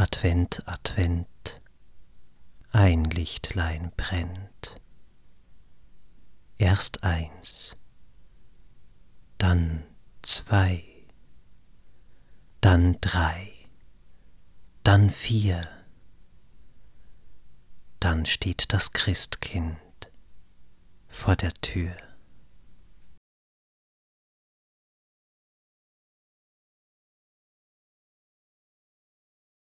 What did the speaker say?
Advent, Advent, ein Lichtlein brennt. Erst eins, dann zwei, dann drei, dann vier, dann steht das Christkind vor der Tür.